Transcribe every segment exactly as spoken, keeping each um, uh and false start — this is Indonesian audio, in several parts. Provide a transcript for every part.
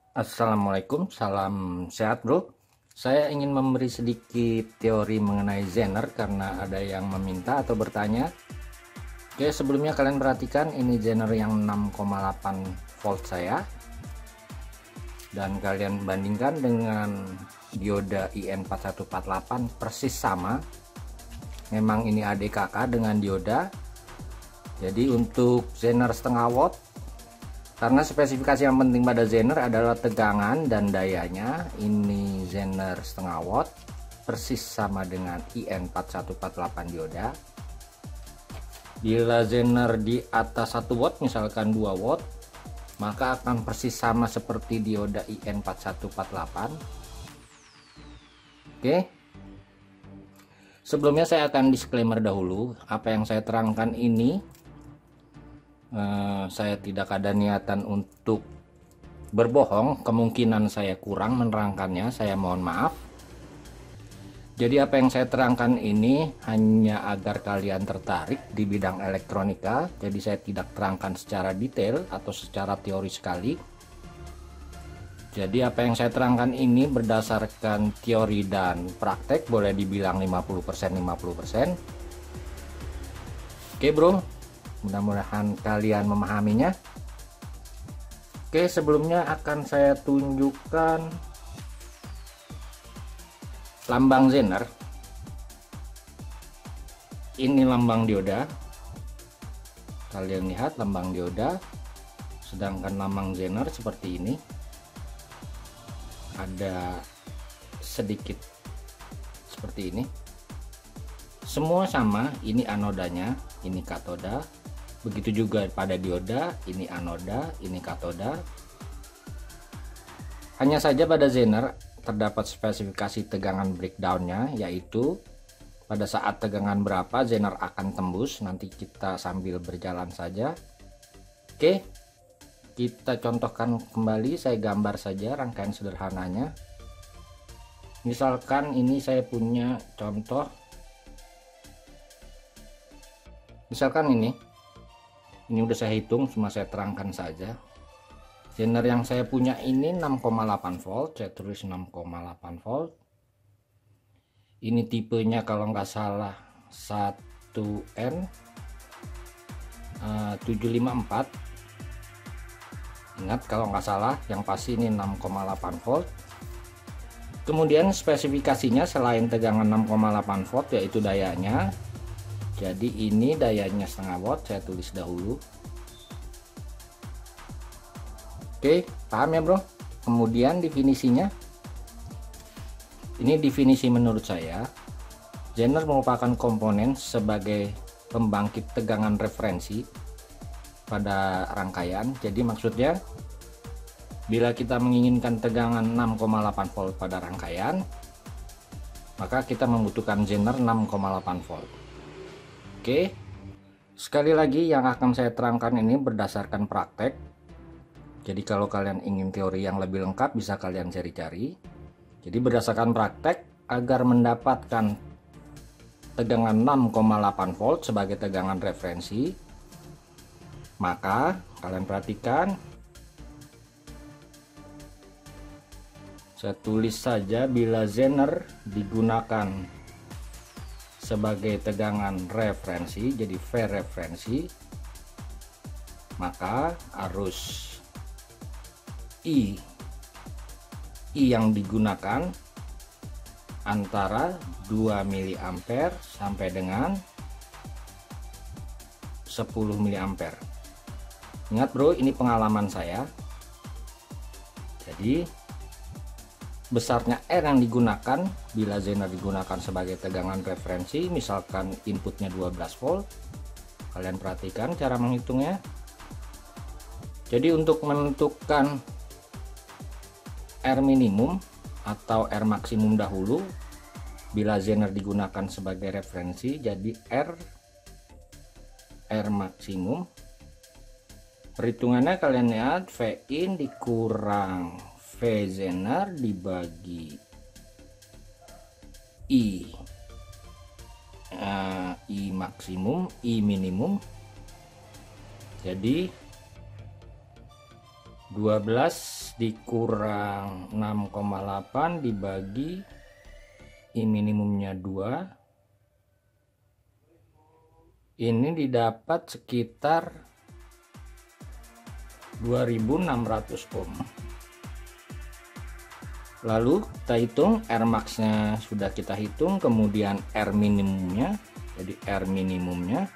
Assalamualaikum, salam sehat bro. Saya ingin memberi sedikit teori mengenai Zener karena ada yang meminta atau bertanya. Oke, sebelumnya kalian perhatikan ini Zener yang enam koma delapan volt saya, dan kalian bandingkan dengan dioda I N empat satu empat delapan persis sama. Memang ini A D K K dengan dioda. Jadi untuk Zener setengah watt, karena spesifikasi yang penting pada Zener adalah tegangan dan dayanya, ini Zener setengah watt persis sama dengan I N empat satu empat delapan dioda. Bila Zener di atas satu watt, misalkan dua watt, maka akan persis sama seperti dioda I N empat satu empat delapan. Oke, sebelumnya saya akan disclaimer dahulu. Apa yang saya terangkan ini, Uh, saya tidak ada niatan untuk berbohong. Kemungkinan saya kurang menerangkannya, saya mohon maaf. Jadi apa yang saya terangkan ini hanya agar kalian tertarik di bidang elektronika. Jadi saya tidak terangkan secara detail atau secara teori sekali. Jadi apa yang saya terangkan ini berdasarkan teori dan praktek, boleh dibilang lima puluh persen lima puluh persen. Oke bro, mudah-mudahan kalian memahaminya. Oke, sebelumnya akan saya tunjukkan lambang Zener. Ini lambang dioda. Kalian lihat lambang dioda, sedangkan lambang Zener seperti ini. Ada sedikit seperti ini. Semua sama, ini anodanya, ini katoda. Begitu juga pada dioda, ini anoda, ini katoda. Hanya saja pada Zener terdapat spesifikasi tegangan breakdownnya, yaitu pada saat tegangan berapa Zener akan tembus. Nanti kita sambil berjalan saja. Oke, kita contohkan kembali, saya gambar saja rangkaian sederhananya. Misalkan ini saya punya contoh, misalkan ini Ini udah saya hitung, cuma saya terangkan saja. Zener yang saya punya ini enam koma delapan volt, saya tulis enam koma delapan volt. Ini tipenya kalau nggak salah satu N tujuh lima empat. Ingat kalau nggak salah, yang pasti ini enam koma delapan volt. Kemudian spesifikasinya selain tegangan enam koma delapan volt yaitu dayanya. Jadi ini dayanya setengah watt, saya tulis dahulu. Oke, paham ya bro? Kemudian definisinya, ini definisi menurut saya. Zener merupakan komponen sebagai pembangkit tegangan referensi pada rangkaian. Jadi maksudnya, bila kita menginginkan tegangan enam koma delapan volt pada rangkaian, maka kita membutuhkan Zener enam koma delapan volt. Oke, sekali lagi yang akan saya terangkan ini berdasarkan praktek. Jadi kalau kalian ingin teori yang lebih lengkap bisa kalian cari-cari. Jadi berdasarkan praktek, agar mendapatkan tegangan enam koma delapan volt sebagai tegangan referensi, maka kalian perhatikan, saya tulis saja bila Zener digunakan sebagai tegangan referensi, jadi V referensi, maka arus I I yang digunakan antara dua miliampere sampai dengan sepuluh miliampere. Ingat bro, ini pengalaman saya. Jadi besarnya R yang digunakan bila Zener digunakan sebagai tegangan referensi, misalkan inputnya dua belas volt, kalian perhatikan cara menghitungnya. Jadi untuk menentukan R minimum atau R maksimum dahulu bila Zener digunakan sebagai referensi, jadi R R maksimum, perhitungannya kalian lihat V in dikurang V Zener dibagi I uh, I maksimum, I minimum. Jadi dua belas dikurang enam koma delapan dibagi I minimumnya dua, ini didapat sekitar dua ribu enam ratus ohm. Lalu kita hitung R max nya sudah kita hitung, kemudian R minimumnya, jadi R minimumnya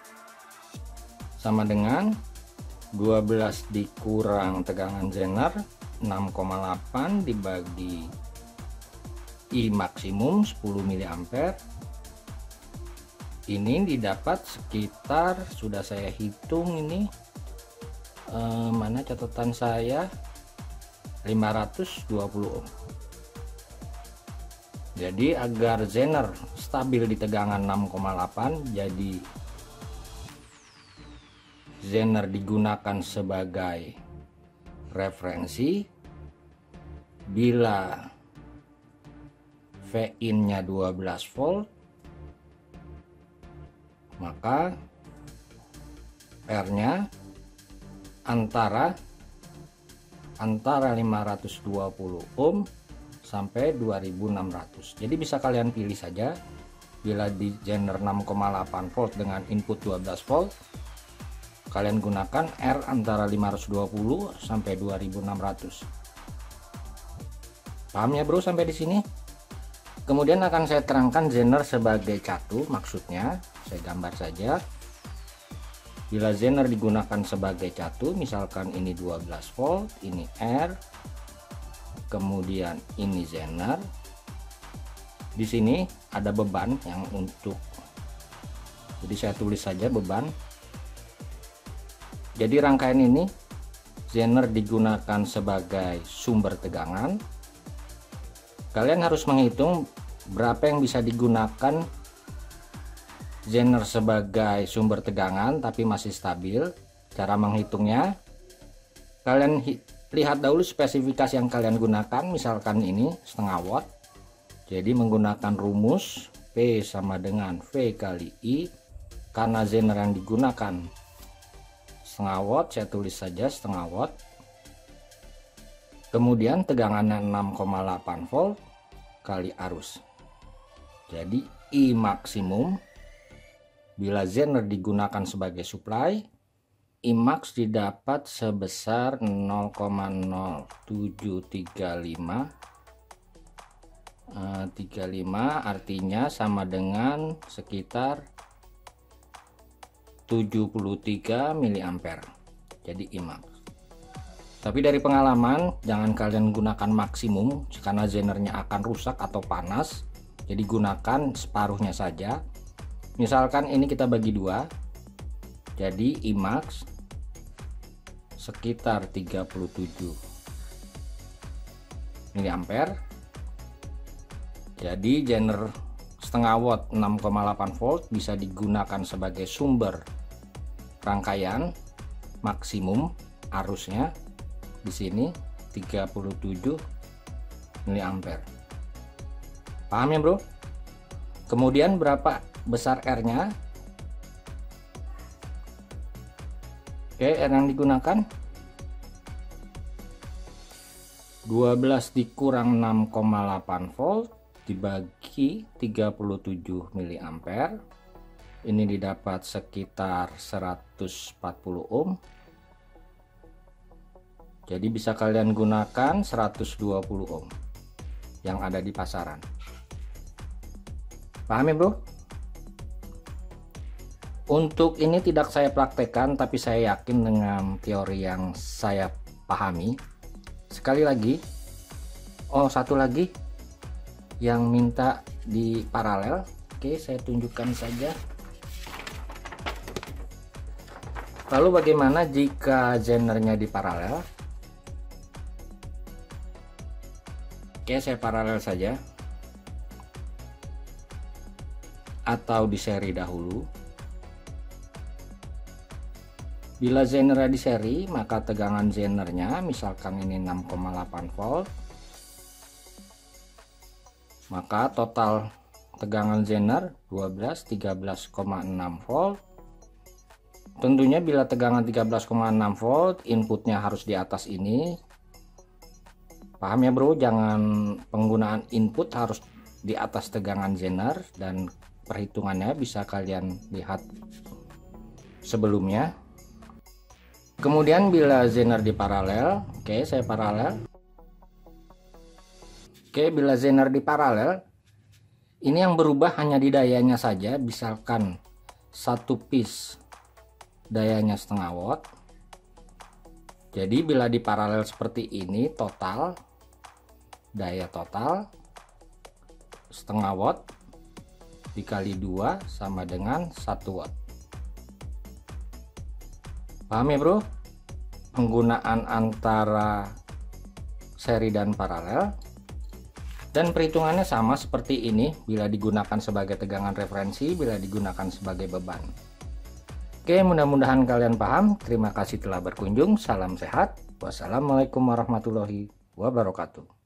sama dengan dua belas dikurang tegangan Zener enam koma delapan dibagi I maksimum sepuluh miliampere. Ini didapat sekitar, sudah saya hitung ini eh, mana catatan saya, lima ratus dua puluh ohm. Jadi agar Zener stabil di tegangan enam koma delapan, jadi Zener digunakan sebagai referensi. Bila V in nya dua belas volt, maka R nya antara antara lima ratus dua puluh ohm sampai dua ribu enam ratus. Jadi bisa kalian pilih saja. Bila di Zener enam koma delapan volt dengan input dua belas volt, kalian gunakan R antara lima ratus dua puluh sampai dua ribu enam ratus. Paham ya bro sampai di sini? Kemudian akan saya terangkan Zener sebagai catu, maksudnya saya gambar saja. Bila Zener digunakan sebagai catu, misalkan ini dua belas volt, ini R, kemudian ini Zener. Di sini ada beban yang untuk, jadi saya tulis saja beban. Jadi rangkaian ini Zener digunakan sebagai sumber tegangan. Kalian harus menghitung berapa yang bisa digunakan Zener sebagai sumber tegangan tapi masih stabil. Cara menghitungnya, kalian lihat dahulu spesifikasi yang kalian gunakan. Misalkan ini setengah watt, jadi menggunakan rumus P sama dengan V kali I. Karena Zener yang digunakan setengah watt, saya tulis saja setengah watt. Kemudian tegangannya enam koma delapan volt kali arus, jadi I maksimum. Bila Zener digunakan sebagai supply, I max didapat sebesar nol koma nol tujuh tiga lima tiga lima, artinya sama dengan sekitar tujuh puluh tiga miliampere. Jadi I max. Tapi dari pengalaman, jangan kalian gunakan maksimum karena Zenernya akan rusak atau panas. Jadi gunakan separuhnya saja. Misalkan ini kita bagi dua, jadi I max sekitar tiga puluh tujuh miliampere. Jadi Zener setengah watt enam koma delapan volt bisa digunakan sebagai sumber rangkaian maksimum arusnya. Di sini tiga puluh tujuh miliampere. Paham ya bro? Kemudian berapa besar R nya? Oke, R yang digunakan dua belas dikurang enam koma delapan volt dibagi tiga puluh tujuh miliampere. Ini didapat sekitar seratus empat puluh ohm. Jadi bisa kalian gunakan seratus dua puluh ohm yang ada di pasaran. Paham ya bro? Untuk ini tidak saya praktekkan, tapi saya yakin dengan teori yang saya pahami. Sekali lagi, oh satu lagi yang minta di paralel. Oke, saya tunjukkan saja. Lalu bagaimana jika Zenernya di paralel? Oke, saya paralel saja atau di seri dahulu. Bila Zenernya di seri, maka tegangan Zenernya misalkan ini enam koma delapan volt, maka total tegangan Zener dua belas, tiga belas koma enam volt Tentunya bila tegangan tiga belas koma enam volt, inputnya harus di atas ini. Paham ya bro, jangan penggunaan input harus di atas tegangan Zener, dan perhitungannya bisa kalian lihat sebelumnya. Kemudian bila Zener di paralel, oke saya paralel. Oke, bila Zener di paralel, ini yang berubah hanya di dayanya saja. Misalkan satu piece dayanya setengah watt, jadi bila di paralel seperti ini, total daya total setengah watt dikali dua sama dengan satu watt. Paham ya bro, penggunaan antara seri dan paralel? Dan perhitungannya sama seperti ini bila digunakan sebagai tegangan referensi, bila digunakan sebagai beban. Oke, mudah-mudahan kalian paham. Terima kasih telah berkunjung. Salam sehat. Wassalamualaikum warahmatullahi wabarakatuh.